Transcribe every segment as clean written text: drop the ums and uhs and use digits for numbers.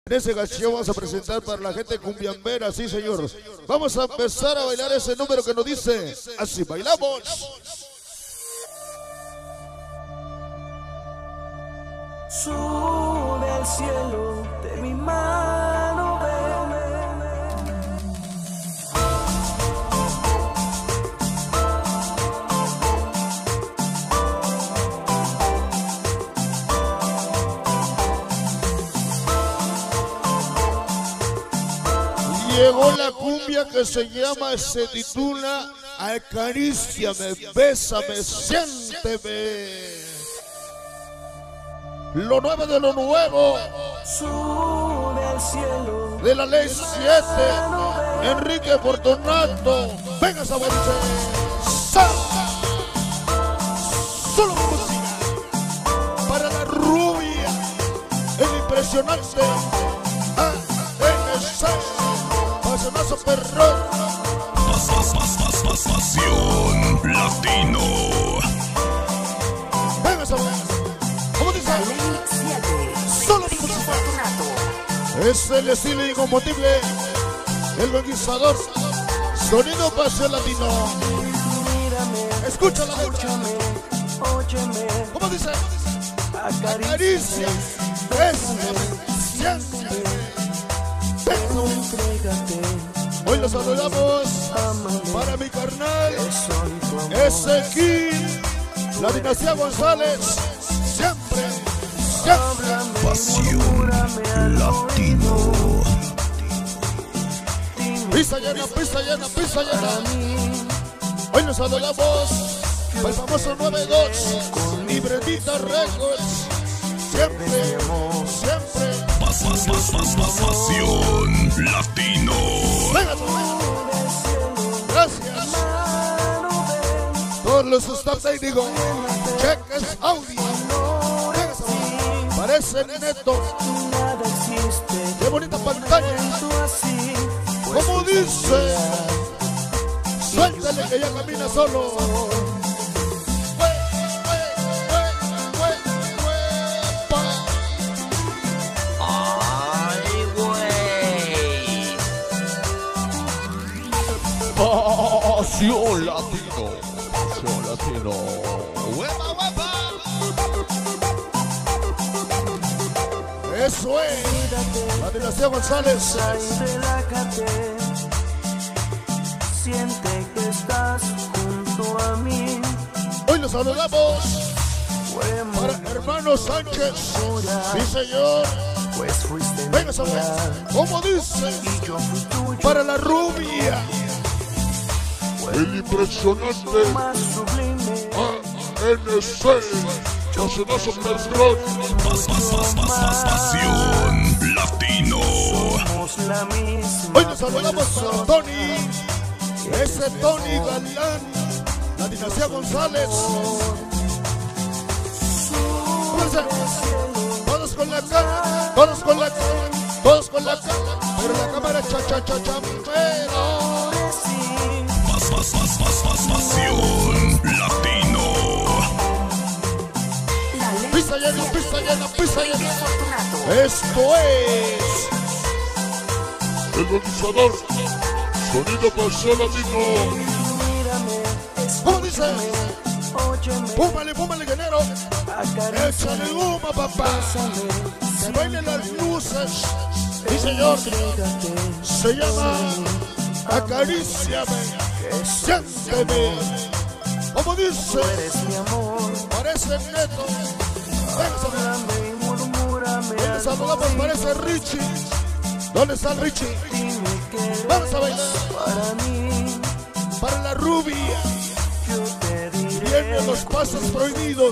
En ese canción vamos a presentar para la gente cumbiambera, sí señor. Vamos a empezar a bailar ese número que nos dice, así bailamos. Sube al cielo de mi mano, ven. Llegó la cumbia que se titula Acaríciame, bésame, siénteme. Lo nuevo de lo nuevo. Sube al cielo De la ley 7, Enrique Fortunato. Venga, saborice. Solo música para la rubia, el impresionante ANC, pasionazo perrón. Pasión latino. Venga, saborice. ¿Cómo dice? Solo música. Es el estilo inconmovible, el conquistador, sonido pasión latino. Escucha la letra. ¿Cómo dice? Acaricia, bésame, siénteme. Hoy los saludamos para mi carnal Ezequiel, la dinastía González, siempre, siempre. Pasión latino. Pista llena, pista llena, pista llena. Hoy nos saludamos al famoso 92 y Brendita Records. Siempre, siempre. Pasión latino. Venga, gracias. Todos los staff técnicos, cheques audio. Parece neto. Qué bonita pantalla. Como dice, suéltale que ya camina solo. Ay, güey. Pasión latino. Pasión latino. ¡Huepa, huepa! Eso es. La dinastía González. Relájate, siente que estás junto a mí. Hoy los saludamos para hermano Sánchez. Sí, señor. Pues fuiste Venga, Samuel. ¿Cómo dice? y yo fui tuyo. Para la rubia, el impresionante Más sublime, ANC, pasionazo perrón. Pasión latino. somos la misma. Hoy nos saludamos para Tony, ese Tony Galán, la dinastía González. Todos con la cara, todos con la cara, todos con la cara, pero la cámara champero. Pasión latino. Pista llena, pista llena, pista llena. Esto es el conquistador, sonido pasión latino. ¿Cómo dice? Púmale, púmale, guerrero. Échale humo, papá. Se bailen las luces. Sí, señor. Se llama Acaríciame, siénteme. ¿Cómo dice? Parece neto. ¿Dónde saludamos? Parece Richie. ¿Dónde está el Richie? Vamos a bailar. Para la rubia. Vienen los pasos prohibidos.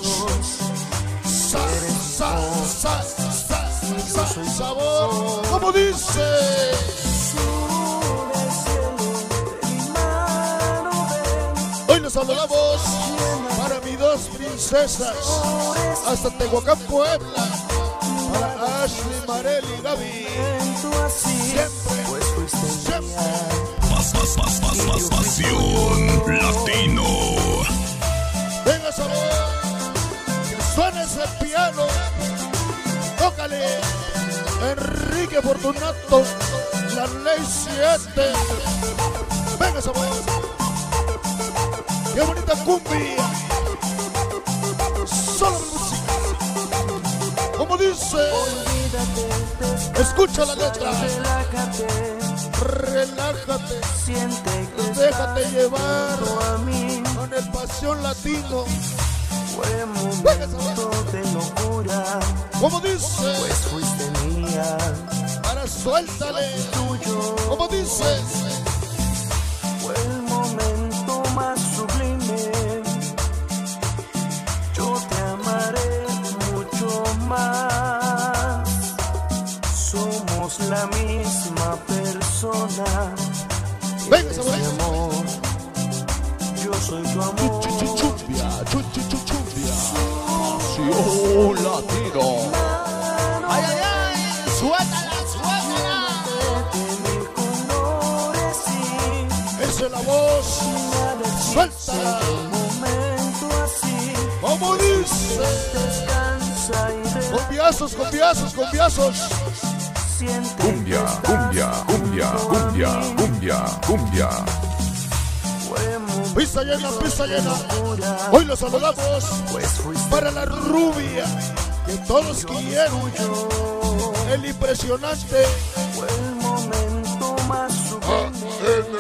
Sabor. ¿Cómo dice? Hoy nos saludamos para mis dos princesas hasta Tehuacán, Puebla. Para Ashley, Marel y Gaby. Siempre, siempre. Pasión latino. Venga, sabor. Que suene ese piano. Toca Póngale Enrique Fortunato, la ley 7. Venga, sabor. Qué bonita cumbia. Solo música. Como dice, escucha la letra. Relájate, déjate llevar con el Pasión Latino. Fue momento de locura, Como dice, pues fuiste mía, para suéltale. Como dice, fue el momento más sublime. Yo te amaré mucho más. Somos la misma persona. venga, Eres sabor. mi amor, yo soy tu amor. Chumbia, chumbia. Pasión latino. Ay, ay, ay, suéltala, suéltala. De mil colores, sí. Esa es la voz. Suéltala. Momento así, Como dice, descansa y conviazos, conviazos, conviazos. siente Cumbia, cumbia, cumbia, cumbia, cumbia, cumbia. Pista llena, pista llena. Hoy los saludamos pues fuiste para la rubia que todos quieren. El impresionante fue el momento más sublime.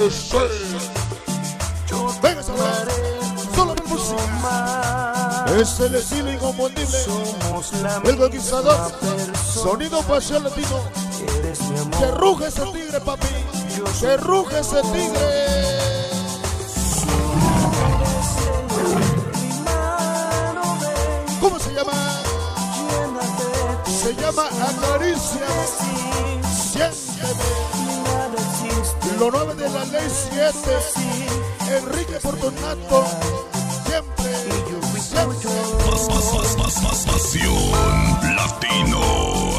Yo te venga, sabor. amaré Solo la música. más. Es el estilo inconfundible. Somos la El conquistador. misma persona. Sonido Pasión Latino. Eres mi amor. Que ruge ese tigre, papi. Que ruge ese tigre. ¿Cómo se llama? Se llama Acaricia. Siénteme. Lo 9 de la ley 7. Enrique Fortunato. Siempre. Pasión latino.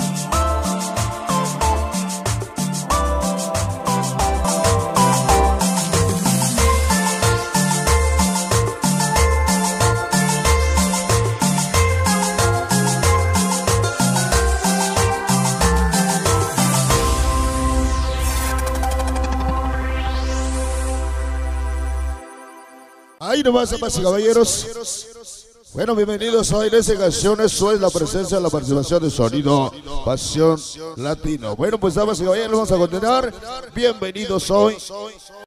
Ahí nomás, damas y caballeros. Bueno, bienvenidos a esta canción. Eso es la presencia, la participación de Sonido Pasión Latino. Bueno, pues damas y caballeros, vamos a continuar. Bienvenidos hoy